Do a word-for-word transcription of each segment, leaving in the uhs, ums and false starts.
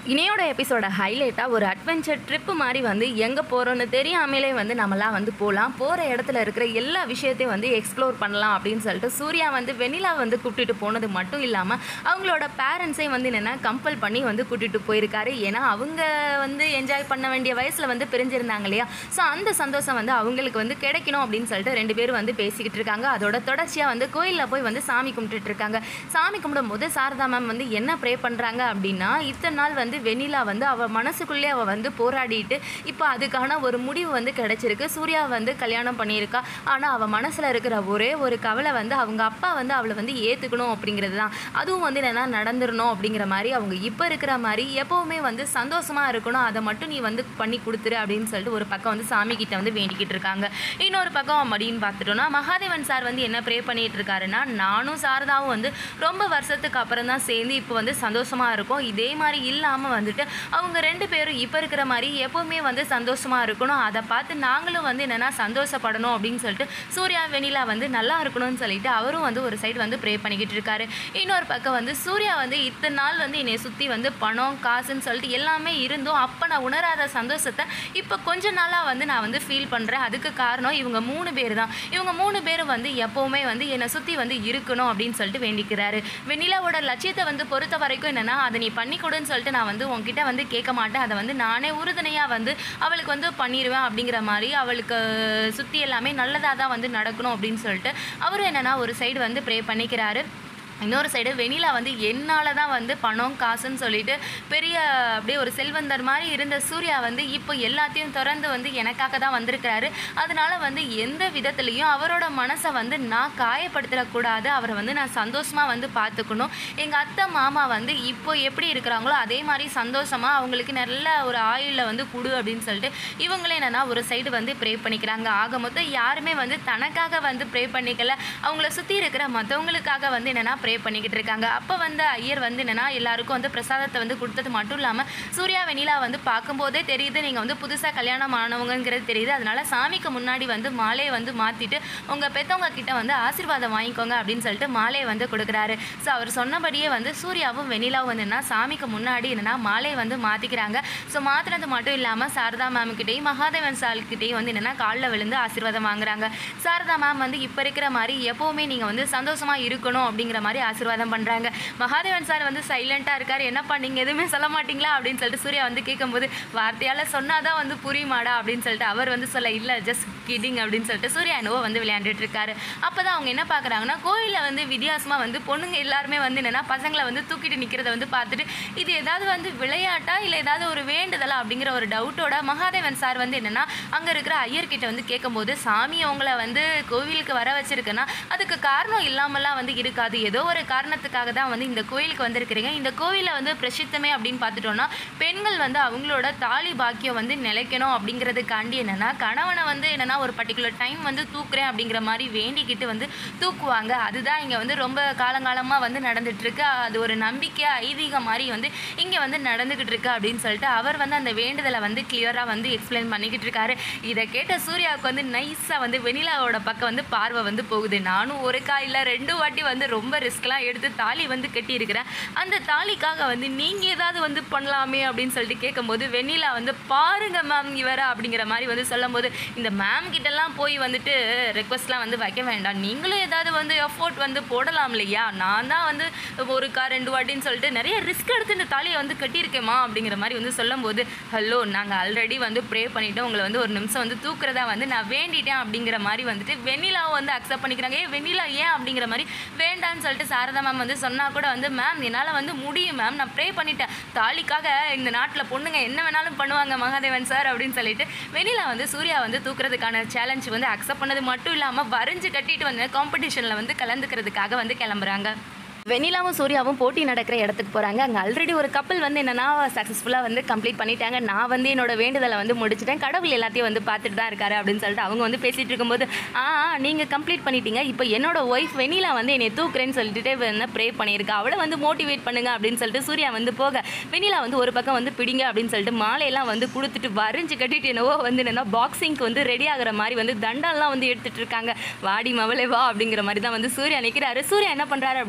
இனியோட எபிசோட ஹைலைட்டாக ஒரு adventure trip மாதிரி வந்து எங்கே போகிறோன்னு தெரியாமலே வந்து நம்மளாம் வந்து போகலாம். போகிற இடத்துல இருக்கிற எல்லா விஷயத்தையும் வந்து எக்ஸ்ப்ளோர் பண்ணலாம் அப்படின்னு சொல்லிட்டு சூர்யா வந்து வெண்ணிலா வந்து கூப்பிட்டுட்டு போனது மட்டும் இல்லாமல் அவங்களோட பேரண்ட்ஸையும் வந்து என்னென்னா கம்பல் பண்ணி வந்து கூட்டிகிட்டு போயிருக்காரு. ஏன்னா அவங்க வந்து என்ஜாய் பண்ண வேண்டிய வயசில் வந்து பிரிஞ்சிருந்தாங்க இல்லையா. ஸோ அந்த சந்தோஷம் வந்து அவங்களுக்கு வந்து கிடைக்கணும் அப்படின்னு சொல்லிட்டு ரெண்டு பேரும் வந்து பேசிக்கிட்டு இருக்காங்க. அதோட தொடர்ச்சியாக வந்து கோயிலில் போய் வந்து சாமி கும்பிட்டுட்டு இருக்காங்க. சாமி கும்பிடும் போது சாரதா மேம் வந்து என்ன ப்ரே பண்ணுறாங்க அப்படின்னா, இத்தனை நாள் வந்து வெண்ணிலா வந்து அவள் மனசுக்குள்ளே அவள் வந்து போராடிட்டு இப்போ அதுக்கான ஒரு முடிவு வந்து கிடைச்சிருக்கு. சூர்யா வந்து கல்யாணம் பண்ணியிருக்கா. ஆனால் அவள் மனசில் இருக்கிற ஒரே ஒரு கவலை வந்து அவங்க அப்பா வந்து அவளை வந்து ஏற்றுக்கணும் அப்படிங்கிறது தான். அதுவும் வந்து என்னென்னா நடந்துடணும் அப்படிங்கிற மாதிரி அவங்க இப்போ இருக்கிற மாதிரி எப்போவுமே வந்து சந்தோஷமாக இருக்கணும், அதை மட்டும் நீ வந்து பண்ணி கொடுத்துரு அப்படின்னு சொல்லிட்டு ஒரு பக்கம் வந்து சாமி கிட்ட வந்து வேண்டிக்கிட்டு இருக்காங்க. இன்னொரு பக்கம் அப்படின்னு பார்த்துட்டோன்னா மகாதேவன் சார் வந்து என்ன ப்ரே பண்ணிட்டு இருக்காருன்னா, நானும் சாரதாவும் வந்து ரொம்ப வருஷத்துக்கு அப்புறம் தான் சேர்ந்து இப்போ வந்து சந்தோஷமாக இருக்கும். இதே மாதிரி இல்லாமல் வந்துட்டு அவங்க ரெண்டு பேரும் இப்போ இருக்கிற மாதிரி எப்போவுமே வந்து சந்தோஷமாக இருக்கணும், அதை பார்த்து நாங்களும் வந்து என்னென்னா சந்தோஷப்படணும் அப்படின்னு சொல்லிட்டு சூர்யா வெண்ணிலா வந்து நல்லா இருக்கணும்னு சொல்லிட்டு அவரும் வந்து ஒரு சைடு வந்து ப்ரே பண்ணிக்கிட்டு இருக்காரு. இன்னொரு பக்கம் வந்து சூர்யா வந்து இத்தனை நாள் வந்து என்னை சுற்றி வந்து பணம் காசுன்னு சொல்லிட்டு எல்லாமே இருந்தும் அப்போ நான் உணராத சந்தோஷத்தை இப்போ கொஞ்ச நாளாக வந்து நான் வந்து ஃபீல் பண்ணுறேன். அதுக்கு காரணம் இவங்க மூணு பேர் தான். இவங்க மூணு பேரும் வந்து எப்போவுமே வந்து என்னை சுற்றி வந்து இருக்கணும் அப்படின்னு சொல்லிட்டு வேண்டிக்கிறாரு. வெண்ணிலாவோட லட்சியத்தை வந்து பொறுத்த வரைக்கும் என்னென்னா, அதை நீ பண்ணி கொடுன்னு சொல்லிட்டு நான் வந்து உங்ககிட்ட வந்து கேட்க மாட்டேன், அதை வந்து நானே உறுதுணையாக வந்து அவளுக்கு வந்து பண்ணிடுவேன் அப்படிங்கிற மாதிரி அவளுக்கு சுற்றி எல்லாமே நல்லதாக தான் வந்து நடக்கணும் அப்படின்னு சொல்லிட்டு அவரும் என்னென்னா ஒரு சைடு வந்து ப்ரே பண்ணிக்கிறாரு. இன்னொரு சைடு வெண்ணிலா வந்து என்னால் தான் வந்து பணம் காசுன்னு சொல்லிட்டு பெரிய அப்படியே ஒரு செல்வந்தர் மாதிரி இருந்த சூர்யா வந்து இப்போ எல்லாத்தையும் திறந்து வந்து எனக்காக தான் வந்திருக்கிறாரு. அதனால வந்து எந்த விதத்துலேயும் அவரோட மனசை வந்து நான் காயப்படுத்திடக்கூடாது, அவரை வந்து நான் சந்தோஷமாக வந்து பார்த்துக்கணும். எங்கள் அத்தை மாமா வந்து இப்போ எப்படி இருக்கிறாங்களோ அதே மாதிரி சந்தோஷமாக அவங்களுக்கு நல்ல ஒரு ஆயுளில் வந்து கொடு அப்படின்னு சொல்லிட்டு இவங்களே என்னென்னா ஒரு சைடு வந்து ப்ரே பண்ணிக்கிறாங்க. ஆக மொத்தம் யாருமே வந்து தனக்காக வந்து ப்ரே பண்ணிக்கல, அவங்கள சுற்றி இருக்கிற மற்றவங்களுக்காக வந்து என்னென்னா ப்ரே பண்ணிக்கிட்டு இருக்காங்க. அப்போ வந்து ஐயர் வந்து என்னென்னா எல்லாருக்கும் வந்து பிரசாதத்தை வந்து கொடுத்தது மட்டும் இல்லாமல் சூர்யா வெண்ணிலா வந்து பார்க்கும்போதே தெரியுது நீங்கள் வந்து புதுசாக கல்யாணம் ஆனவங்கிறது தெரியுது. அதனால சாமிக்கு முன்னாடி வந்து மாலையை வந்து மாற்றிட்டு உங்கள் பெற்றவங்க கிட்ட வந்து ஆசீர்வாதம் வாங்கிக்கோங்க அப்படின்னு சொல்லிட்டு மாலையை வந்து கொடுக்குறாரு. ஸோ அவர் சொன்னபடியே வந்து சூர்யாவும் வெண்ணிலாவும் வந்து என்ன சாமிக்கு முன்னாடி என்னென்னா மாலையை வந்து மாற்றிக்கிறாங்க. ஸோ மாற்றினது மட்டும் இல்லாமல் சாரதா மேம்கிட்டையும் மகாதேவன் சார்கிட்டையும் வந்து என்னென்னா காலில் விழுந்து ஆசீர்வாதம் வாங்குறாங்க. சாரதா மேம் வந்து இப்போ இருக்கிற மாதிரி எப்போவுமே நீங்கள் வந்து சந்தோஷமாக இருக்கணும் அப்படிங்கிற மாதிரி ஆசீர்வாதம் பண்ணுறாங்க. மகாதேவன் சார் வந்து சைலண்ட்டாக இருக்கார். என்னப்பா நீங்கள் எதுவுமே சொல்ல மாட்டிங்களா அப்படின்னு சொல்லிட்டு சூர்யா வந்து கேட்கும்போது, வார்த்தையால் சொன்னாதான் வந்து புரியுமாடா அப்படின்னு சொல்லிட்டு அவர் வந்து சொல்ல, இல்லை ஜஸ்ட் கிடிங் அப்படின்னு சொல்லிட்டு சூர்யா என்னவோ வந்து விளையாண்டுட்டு இருக்காரு. அப்போ தான் அவங்க என்ன பார்க்குறாங்கன்னா, கோயிலில் வந்து வித்தியாசமாக வந்து பொண்ணுங்க எல்லாருமே வந்து என்னென்னா பசங்களை வந்து தூக்கிட்டு நிற்கிறத வந்து பார்த்துட்டு இது ஏதாவது வந்து விளையாட்டா இல்லை ஏதாவது ஒரு வேண்டுதலா அப்படிங்கிற ஒரு டவுட்டோட மகாதேவன் சார் வந்து என்னென்னா அங்கே இருக்கிற ஐயர்கிட்ட வந்து கேட்கும்போது, சாமி அவங்கள வந்து கோவிலுக்கு வர வச்சிருக்குன்னா அதுக்கு காரணம் இல்லாமலாம் வந்து இருக்காது, ஏதோ ஒரு காரணத்துக்காக தான் வந்து இந்த கோயிலுக்கு வந்திருக்கிறீங்க. இந்த கோயிலில் வந்து பிரசித்தமே அப்படின்னு பார்த்துட்டோன்னா பெண்கள் வந்து அவங்களோட தாலி பாக்கியம் வந்து நிலைக்கணும் அப்படிங்கிறதுக்காண்டி என்னென்னா கணவனை வந்து என்னென்னா ஒரு பர்டிகுலர் டைம் வந்து தூக்குறேன் அப்படிங்கிற மாதிரி வேண்டிக்கிட்டு வந்து தூக்குவாங்க. அதுதான் இங்கே வந்து ரொம்ப காலங்காலமாக வந்து நடந்துகிட்ருக்கு. அது ஒரு நம்பிக்கை ஐதீகம் மாதிரி வந்து இங்கே வந்து நடந்துக்கிட்டு இருக்கு அப்படின்னு சொல்லிட்டு அவர் வந்து அந்த வேண்டுதலை வந்து கிளியராக வந்து எக்ஸ்பிளைன் பண்ணிக்கிட்டு இருக்காரு. இதை கேட்ட சூர்யாவுக்கு வந்து நைஸாக வந்து வெண்ணிலாவோட பக்கம் வந்து பார்வை வந்து போகுது. நானும் ஒரு காயில் ரெண்டு வாட்டி வந்து ரொம்ப ரிஸ்க்லாம் எடுத்து தாலி வந்து கட்டியிருக்கிறேன், அந்த தாலிக்காக வந்து நீங்கள் ஏதாவது வந்து பண்ணலாமே அப்படின்னு சொல்லிட்டு கேட்கும்போது வெண்ணிலா வந்து பாருங்க மேம் இவர அப்படிங்கிற மாதிரி வந்து சொல்லும் போது, இந்த மேம் கிட்டலாம் போய் வந்துட்டு ரெக்வஸ்ட்லாம் வந்து வைக்க வேண்டாம், நீங்களும் ஏதாவது வந்து எஃபோர்ட் வந்து போடலாம் இல்லையா, நான் தான் வந்து ஒரு கா ரெண்டு வாட்டின்னு சொல்லிட்டு நிறைய ரிஸ்க் எடுத்து இந்த தாலியை வந்து கட்டியிருக்கேம்மா அப்படிங்கிற மாதிரி வந்து சொல்லும்போது, ஹலோ நாங்கள் ஆல்ரெடி வந்து ப்ரே பண்ணிவிட்டோம், உங்களை வந்து ஒரு நிமிஷம் வந்து தூக்குறதா வந்து நான் வேண்டிட்டேன் அப்படிங்கிற மாதிரி வந்துட்டு வெண்ணிலாவும் வந்து அக்செப்ட் பண்ணிக்கிறாங்க. ஏ வெண்ணிலா ஏன் அப்படிங்கிற மாதிரி வேண்டான்னு சொல்லிட்டு சாரதா மேம் வந்து சொன்னால் கூட வந்து, மேம் என்னால் வந்து முடியும் மேம், நான் ப்ரே பண்ணிட்டேன், தாலிக்காக இந்த நாட்டில் பொண்ணுங்க என்ன வேணாலும் பண்ணுவாங்க மகாதேவன் சார் அப்படின்னு சொல்லிட்டு வெண்ணிலா வந்து சூர்யா வந்து தூக்குறதுக்கான சேலஞ்ச் வந்து அக்செப்ட் பண்ணது மட்டும் இல்லாமல் வரைஞ்சு கட்டிட்டு வந்து காம்படிஷனில் வந்து கலந்துக்கிறதுக்காக வந்து கிளம்புறாங்க. வெண்ணிலாவும் சூர்யாவும் போட்டி நடக்கிற இடத்துக்கு போகிறாங்க. அங்கே ஆல்ரெடி ஒரு கப்பல் வந்து என்னென்னா சக்ஸஸ்ஃபுல்லாக வந்து கம்ப்ளீட் பண்ணிட்டாங்க. நான் வந்து என்னோட வேண்டுதலை வந்து முடிச்சிட்டேன், கடவுள் எல்லாத்தையும் வந்து பார்த்துட்டு தான் இருக்காரு அப்படின்னு சொல்லிட்டு அவங்க வந்து பேசிகிட்டு இருக்கும்போது, ஆ நீங்கள் கம்ப்ளீட் பண்ணிட்டீங்க, இப்போ என்னோட ஒய்ஃப் வெண்ணிலா வந்து என்னை தூக்குறேன்னு சொல்லிட்டு வந்து ப்ரே பண்ணியிருக்கா, அவளை வந்து மோட்டிவேட் பண்ணுங்க அப்படின்னு சொல்லிட்டு சூர்யா வந்து போக வெண்ணிலா வந்து ஒரு பக்கம் வந்து பிடிங்க அப்படின்னு சொல்லிட்டு மாலையெல்லாம் வந்து கொடுத்துட்டு வரைஞ்சு கட்டிட்டு என்னவோ வந்து என்னென்னா பாக்ஸிங்க்கு வந்து ரெடி ஆகிற மாதிரி வந்து தண்டாலாம் வந்து எடுத்துகிட்டு இருக்காங்க. வாடி மவளே வா அப்படிங்கிற மாதிரி தான் வந்து சூர்யா நிற்கிறாரு. சூர்யா என்ன பண்ணுறாரு அப்படின்னா, என்ன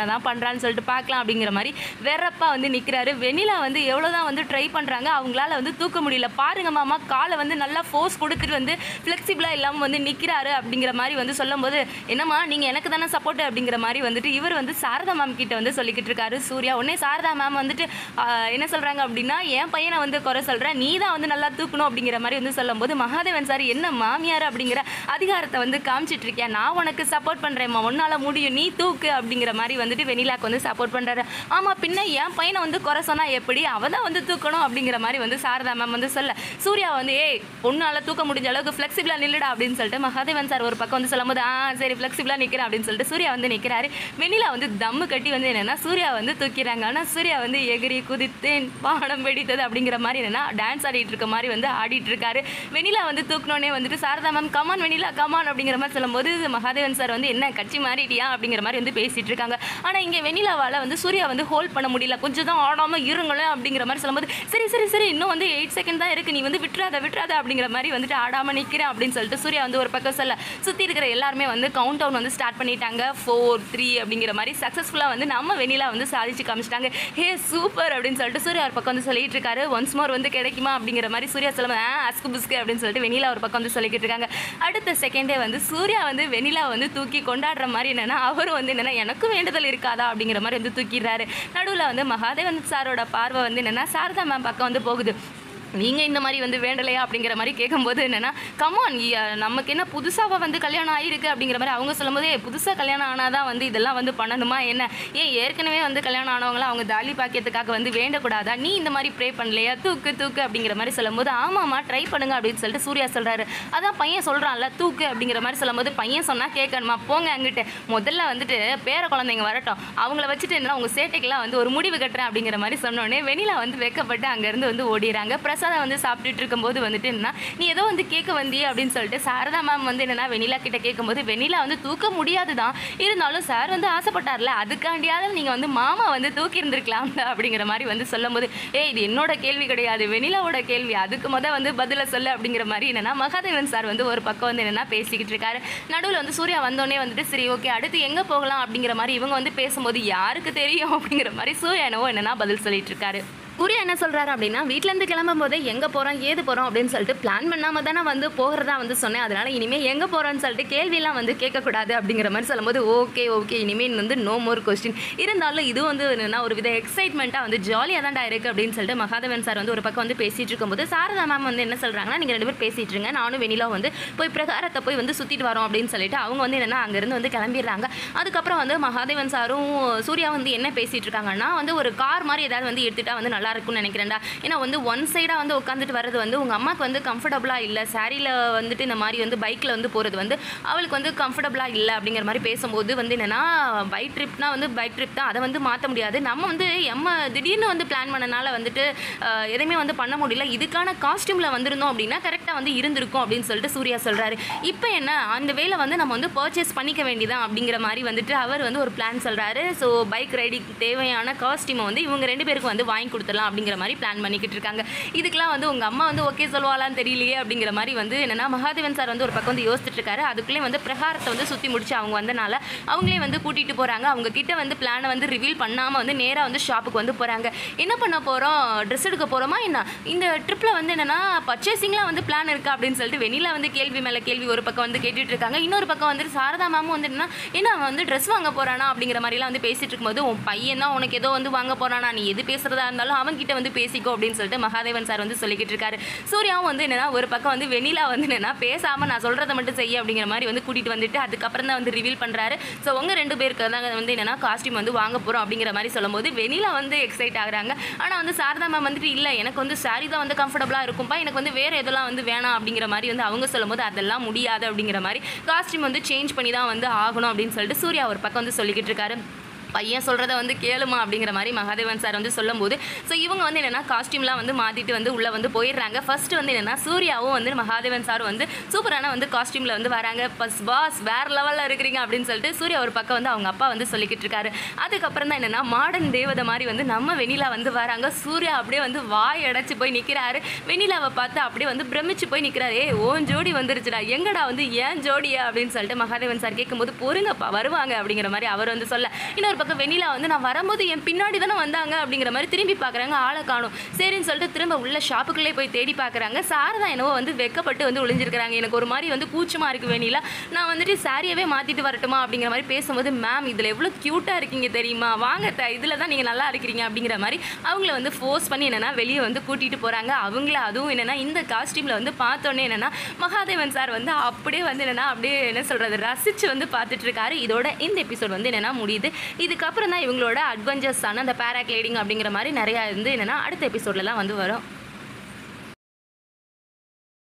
என்னதான் பண்ணுறான்னு சொல்லிட்டு பார்க்கலாம் அப்படிங்கிற மாதிரி வெறப்பா வந்து நிற்கிறாரு. வெண்ணிலா வந்து எவ்வளோதான் வந்து ட்ரை பண்ணுறாங்க, அவங்களால வந்து தூக்க முடியல. பாருங்க மாமா, காலை வந்து நல்லா ஃபோர்ஸ் கொடுத்துட்டு வந்து ஃப்ளெக்சிபிளாக இல்லாமல் வந்து நிற்கிறாரு அப்படிங்கிற மாதிரி வந்து சொல்லும்போது, என்னம்மா நீங்கள் எனக்கு தானே சப்போர்ட் அப்படிங்கிற மாதிரி வந்துட்டு இவர் வந்து சாரதா மேம் கிட்ட வந்து சொல்லிக்கிட்டு இருக்காரு சூர்யா. உடனே சாரதா மேம் வந்துட்டு என்ன சொல்கிறாங்க அப்படின்னா, என் பையனை வந்து குறை சொல்கிறேன், நீ தான் வந்து நல்லா தூக்கணும் அப்படிங்கிற மாதிரி வந்து சொல்லும்போது, மகாதேவன் சார் என்ன மாமியார் அப்படிங்கிற அதிகாரத்தை வந்து காமிச்சிட்டு இருக்கேன், நான் உனக்கு சப்போர்ட் பண்ணுறேம்மா, உன்னால் முடியும், நீ தூக்கு அப்படிங்கிற மாதிரி வந்துட்டு வெண்ணிலாக்கு வந்து சப்போர்ட் பண்ணுறாரு. ஆமாம், பின்ன என் பையனை வந்து குறை சொன்னால் எப்படி, அவள் தான் வந்து தூக்கணும் அப்படிங்கிற மாதிரி வந்து சாரதா மேம் வந்து சொல்ல, சூர்யா வந்து ஏய் பொண்ணால் தூக்க முடிஞ்ச அளவுக்கு ஃப்ளெக்சிபிளாக நில்லுடா அப்படின்னு சொல்லிட்டு மகாதேவன் சார் ஒரு பக்கம் வந்து சொல்லும்போது, ஆ சரி ஃப்ளெக்சிபிளாக நிற்கிறேன் அப்படின்னு சொல்லிட்டு சூர்யா வந்து நிற்கிறாரு. வெண்ணிலா வந்து தம்மு கட்டி வந்து என்னென்னா சூர்யா வந்து தூக்கிறாங்க. ஆனால் சூர்யா வந்து எகிரி குதித்தேன் பானம் வெடித்தது அப்படிங்கிற மாதிரி என்னென்னா டான்ஸ் ஆடிட்டு இருக்க மாதிரி வந்து ஆடிட்டு இருக்காரு. வெண்ணிலா வந்து தூக்கணுன்னே வந்துட்டு Sharada ma'am come on Vennila come on அப்படிங்கிற மாதிரி சொல்லும்போது மகாதேவன் சார் வந்து என்ன கட்சி மாறிட்டியா அப்படிங்கிற மாதிரி வந்து பேசிட்டு இருக்காங்க. ஆனால் இங்கே வெண்ணிலாவால் வந்து சூர்யா வந்து ஹோல்ட் பண்ண முடியல, கொஞ்சம் தான் ஆடாமல் இருங்களேன் அப்படிங்கிற மாதிரி சொல்லும்போது, சரி சரி சரி இன்னும் வந்து எயிட் செகண்ட் தான் இருக்குது, நீ வந்து விட்டுறாத விட்டுறாத அப்படிங்கிற மாதிரி வந்துட்டு ஆடாமல் நிற்கிறேன் அப்படின்னு சொல்லிட்டு சூர்யா வந்து ஒரு பக்கம் சொல்ல, சுற்றி இருக்கிற எல்லாருமே வந்து கவுண்ட் டவுன் வந்து ஸ்டார்ட் பண்ணிட்டாங்க. ஃபோர் த்ரீ அப்படிங்கிற மாதிரி சக்ஸஸ்ஃபுல்லாக வந்து நம்ம வெண்ணிலா வந்து சாதிச்சு காமிச்சிட்டாங்க. ஹே சூப்பர் அப்படின்னு சொல்லிட்டு சூர்யா ஒரு பக்கம் வந்து சொல்லிட்டு இருக்காரு. ஒன்ஸ் மோர் வந்து கிடைக்குமா அப்படிங்கிற மாதிரி சூர்யா சொல்லுவாங்க, அஸ்கு புஸ்கு அப்படின்னு சொல்லிட்டு வெண்ணிலா ஒரு பக்கம் வந்து சொல்லிக்கிட்டு இருக்காங்க. அடுத்த செகண்டே வந்து சூர்யா வந்து வெண்ணிலா வந்து தூக்கி கொண்டாடுற மாதிரி என்னன்னா அவரும் வந்து என்னன்னா எனக்கு வேண்டுதல் இருக்காதா அப்படிங்கிற மாதிரி வந்து தூக்கிடுறாரு. நடுவில் வந்து மகாதேவன் சாரோட பார்வை வந்து என்னன்னா சாரதா மேம் பக்கம் வந்து போகுது. நீங்கள் இந்த மாதிரி வந்து வேண்டலையா அப்படிங்கிற மாதிரி கேட்கும்போது என்னென்னா, கமான் நமக்கு என்ன புதுசாக வந்து கல்யாணம் ஆகிருக்கு அப்படிங்கிற மாதிரி அவங்க சொல்லும்போது, புதுசாக கல்யாணம் ஆனால் தான் வந்து இதெல்லாம் வந்து பண்ணணுமா என்ன, ஏன் ஏற்கனவே வந்து கல்யாணம் ஆனவங்களாம் அவங்க தாலி பாக்கியத்துக்காக வந்து வேண்டக்கூடாதா, நீ இந்த மாதிரி ப்ரே பண்ணலையா, தூக்கு தூக்கு அப்படிங்கிற மாதிரி சொல்லும்போது, ஆமாம்மா ட்ரை பண்ணுங்க அப்படின்னு சொல்லிட்டு சூர்யா சொல்கிறாரு. அதான் பையன் சொல்கிறான்ல தூக்கு அப்படிங்கிற மாதிரி சொல்லும்போது, பையன் சொன்னால் கேட்கணுமா, போங்க அங்கிட்டு முதல்ல வந்துட்டு பேர குழந்தைங்க வரட்டும், அவங்கள வச்சுட்டு என்ன உங்கள் சேட்டைக்கெல்லாம் வந்து ஒரு முடிவு கட்டுறேன் அப்படிங்கிற மாதிரி சொன்னோடனே வெண்ணிலா வந்து வெக்கப்பட்டு அங்கேருந்து வந்து ஓடிடுறாங்க. பிரசாதம் வந்து சாப்பிட்டுட்டு இருக்கும்போது வந்துட்டு என்ன நீ ஏதோ வந்து கேட்க வந்தியே அப்படின்னு சொல்லிட்டு சாரதா மேம் வந்து என்னன்னா வெண்ணிலா கிட்ட கேட்கும்போது, வெண்ணிலா வந்து தூக்க முடியாது தான், இருந்தாலும் சார் வந்து ஆசைப்பட்டார்ல, அதுக்காண்டியாவது நீங்கள் வந்து மாமா வந்து தூக்கி இருந்திருக்கலாம் அப்படிங்கிற மாதிரி வந்து சொல்லும் போது, ஏ இது என்னோட கேள்வி கிடையாது வெண்ணிலாவோட கேள்வி, அதுக்கு மொதல் வந்து பதில சொல்ல அப்படிங்கிற மாதிரி என்னன்னா மகாதேவன் சார் வந்து ஒரு பக்கம் வந்து என்னன்னா பேசிக்கிட்டு இருக்காரு. நடுவில் வந்து சூர்யா வந்தோடனே வந்துட்டு சரி ஓகே அடுத்து எங்கே போகலாம் அப்படிங்கிற மாதிரி இவங்க வந்து பேசும்போது, யாருக்கு தெரியும் அப்படிங்கிற மாதிரி சூர்யா என்னவோ என்னன்னா பதில் சொல்லிட்டு இருக்காரு. சூர்யா என்ன சொல்கிறாரு அப்படின்னா, வீட்டிலேருந்து கிளம்பும் போதே எங்கே போகிறோம் ஏது போகிறோம் அப்படின்னு சொல்லிட்டு பிளான் பண்ணாமல் தானே வந்து போகிறதா வந்து சொன்னேன், அதனால் இனிமேல் எங்கே போகிறோன்னு சொல்லிட்டு கேள்வியெல்லாம் வந்து கேட்கக்கூடாது அப்படிங்கிற மாதிரி சொல்லும்போது, ஓகே ஓகே இனிமேல் வந்து நோ மோர் கொஸ்டின், இருந்தாலும் இது வந்து என்னென்னா ஒரு வித எக்ஸைட்மெண்ட்டாக வந்து ஜாலியாக தான்டா இருக்குது அப்படின்னு சொல்லிட்டு மகாதேவன் சார் வந்து ஒரு பக்கம் வந்து பேசிகிட்டு இருக்கும்போது, சாரதா மேம் வந்து என்ன சொல்கிறாங்கன்னா, நீங்கள் ரெண்டு பேர் பேசிகிட்டு இருங்க, நானும் வெண்ணிலா வந்து போய் பிரகாரத்தை போய் வந்து சுற்றிட்டு வரோம் அப்படின்னு சொல்லிட்டு அவங்க வந்து என்னென்னா அங்கேருந்து வந்து கிளம்பிடுறாங்க. அதுக்கப்புறம் வந்து மகாதேவன் சாரும் சூர்யா வந்து என்ன பேசிகிட்டு இருக்காங்கன்னா, வந்து ஒரு கார் மாதிரி ஏதாவது வந்து எடுத்துகிட்டா வந்து நல்லா இருக்கும்னு நினைக்கிறேன்டா, ஏன்னா வந்து ஒன் சைடாக வந்து உட்காந்துட்டு வர்றது வந்து உங்கள் அம்மாவுக்கு வந்து கம்ஃபர்டபுளாக இல்லை, சாரியில் வந்துட்டு இந்த மாதிரி வந்து பைக்கில் வந்து போகிறது வந்து அவளுக்கு வந்து கம்ஃபர்டபுளாக இல்லை அப்படிங்கிற மாதிரி பேசும்போது வந்து என்னென்னா, பைக் ட்ரிப்னா வந்து பைக் ட்ரிப் தான், அதை வந்து மாற்ற முடியாது, நம்ம வந்து எம்ம திடீர்னு வந்து பிளான் பண்ணனால வந்துட்டு எதுவுமே வந்து பண்ண முடியல, இதுக்கான காஸ்டியூமில் வந்திருந்தோம் அப்படின்னா கரெக்டாக வந்து இருந்திருக்கும் அப்படின்னு சொல்லிட்டு சூர்யா சொல்கிறாரு. இப்போ என்ன அந்த வேலை வந்து நம்ம வந்து பர்ச்சேஸ் பண்ணிக்க வேண்டியதான் அப்படிங்கிற மாதிரி வந்துட்டு அவர் வந்து ஒரு பிளான் சொல்கிறாரு. ஸோ பைக் ரைடிங் தேவையான காஸ்டியூமை வந்து இவங்க ரெண்டு பேருக்கு வந்து வாங்கி கொடுத்துடலாம் அப்படிங்கிற மாதிரி பிளான் பண்ணிக்கிட்டு இருக்காங்க. இதுக்கெல்லாம் வந்து உங்கள் அம்மா வந்து ஓகே சொல்லுவாளான்னு தெரியலையே அப்படிங்கிற மாதிரி வந்து என்னென்னா மகாதேவன் சார் வந்து ஒரு பக்கம் வந்து யோசிச்சுட்டு இருக்காரு. அதுக்குள்ளே வந்து பிரகாரத்தை வந்து சுற்றி முடிச்சு அவங்க வந்தனால அவங்களே வந்து கூட்டிகிட்டு போகிறாங்க. அவங்க கிட்ட வந்து பிளானை வந்து ரிவீல் பண்ணாமல் வந்து நேராக வந்து ஷாப்புக்கு வந்து போகிறாங்க. என்ன பண்ண போகிறோம், ட்ரெஸ் எடுக்க போகிறோமா என்ன, இந்த ட்ரிப்பில் வந்து என்னென்னா பர்ச்சேசிங்லாம் வந்து பிளான் இருக்கா அப்படின்னு சொல்லிட்டு வெண்ணிலா வந்து கேள்வி மேலே கேள்வி ஒரு பக்கம் வந்து கேட்டுட்டு இருக்காங்க. இன்னொரு பக்கம் வந்து சாரதா மேமும் வந்து என்னன்னா என்ன வந்து ட்ரெஸ் வாங்க போகிறானா அப்படிங்கிற மாதிரிலாம் வந்து பேசிகிட்டு இருக்கும்போது, உன் பையன் தான் உனக்கு ஏதோ வந்து வாங்க போகிறானா, நீ எது பேசுகிறதா இருந்தாலும் அவன்கிட்ட வந்து பேசிக்கோ அப்படின்னு சொல்லிட்டு மகாதேவன் சார் வந்து சொல்லிக்கிட்டு இருக்காரு. சூர்யாவும் வந்து என்னன்னா ஒரு பக்கம் வந்து வெண்ணிலா வந்து என்னன்னா பேசாமல் நான் சொல்கிறத மட்டும் செய்ய அப்படிங்கிற மாதிரி வந்து கூட்டிகிட்டு வந்துட்டு அதுக்கப்புறம் தான் வந்து ரிவீல் பண்ணுறாரு. ஸோ உங்க ரெண்டு பேருக்கு தான் வந்து என்னன்னா காஸ்டியூம் வந்து வாங்க போகிறோம் அப்படிங்கிற மாதிரி சொல்லும்போது வெண்ணிலா வந்து எக்ஸைட் ஆகுறாங்க. ஆனால் வந்து சாரதா மேம் வந்துட்டு இல்லை எனக்கு வந்து சாரி தான் வந்து கம்ஃபர்டபுளாக இருக்கும்பா, எனக்கு வந்து வேறு எதெல்லாம் வந்து வேணாம் அப்படிங்கிற மாதிரி வந்து அவங்க சொல்லும்போது அதெல்லாம் முடியாது அப்படிங்கிற மாதிரி காஸ்டியூம் வந்து சேஞ்ச் பண்ணி தான் வந்து ஆகணும் அப்படின்னு சொல்லிட்டு சூர்யா ஒரு பக்கம் வந்து சொல்லிக்கிட்டு இருக்காரு. பையன் சொல்கிறத வந்து கேளுமா அப்படிங்கிற மாதிரி மகாதேவன் சார் வந்து சொல்லும்போது, ஸோ இவங்க வந்து என்னென்னா காஸ்டியூம்லாம் வந்து மாற்றிட்டு வந்து உள்ளே வந்து போயிடுறாங்க. ஃபஸ்ட்டு வந்து என்னென்னா சூர்யாவும் வந்து மகாதேவன் சார் வந்து சூப்பரான வந்து காஸ்டியூமில் வந்து வராங்க. பஸ் பாஸ் வேறு லெவலில் இருக்கிறீங்க அப்படின்னு சொல்லிட்டு சூர்யா ஒரு பக்கம் வந்து அவங்க அப்பா வந்து சொல்லிக்கிட்டு இருக்காரு. அதுக்கப்புறம் தான் என்னென்னா மாடர்ன் தேவதை மாதிரி வந்து நம்ம வெண்ணிலா வந்து வராங்க. சூர்யா அப்படியே வந்து வாய் அடைச்சி போய் நிற்கிறாரு. வெண்ணிலாவை பார்த்து அப்படியே வந்து பிரமிச்சு போய் நிற்கிறாரு. ஏ ஓன் ஜோடி வந்துருச்சுடா, எங்கடா வந்து ஏன் ஜோடியா அப்படின்னு சொல்லிட்டு மகாதேவன் சார் கேட்கும்போது, பொறுங்கப்பா வருவாங்க அப்படிங்கிற மாதிரி அவர் வந்து சொல்ல, இன்னொரு பக்கம் வெண்ணிலா வந்து நான் வரும்போது என் பின்னாடி தானே வந்தாங்க அப்படிங்கிற மாதிரி திரும்பி பார்க்குறாங்க, ஆளை காணும். சரின்னு சொல்லிட்டு திரும்ப உள்ள ஷாப்புக்குள்ளே போய் தேடி பார்க்குறாங்க. சாரதா என்னவோ வந்து வெக்கப்பட்டு வந்து ஒளிஞ்சிருக்கிறாங்க. எனக்கு ஒரு மாதிரி வந்து கூச்சமாக இருக்குது வெண்ணிலா, நான் வந்துட்டு சாரியாவே மாற்றிட்டு வரட்டுமா அப்படிங்கிற மாதிரி பேசும்போது, மேம் இதில் எவ்வளோ க்யூட்டாக இருக்கீங்க தெரியுமா, வாங்க த இதில் தான் நீங்கள் நல்லா இருக்கிறீங்க அப்படிங்கிற மாதிரி அவங்கள வந்து ஃபோர்ஸ் பண்ணி என்னென்னா வெளியே வந்து கூட்டிகிட்டு போகிறாங்க. அவங்கள அதுவும் என்னென்னா இந்த காஸ்டியூமில் வந்து பார்த்தோன்னே என்னென்னா மகாதேவன் சார் வந்து அப்படியே வந்து என்னென்னா அப்படியே என்ன சொல்கிறது ரசித்து வந்து பார்த்துட்ருக்காரு. இதோட இந்த எபிசோட் வந்து என்னென்னா முடியுது. இதுக்கப்புறம் தான் இவங்களோட அட்வென்ச்சர்ஸான அந்த பேராகிளைடிங் அப்படிங்கிற மாதிரி நிறையா வந்து என்னென்னா அடுத்த எபிசோட்லலாம் வந்து வரும்.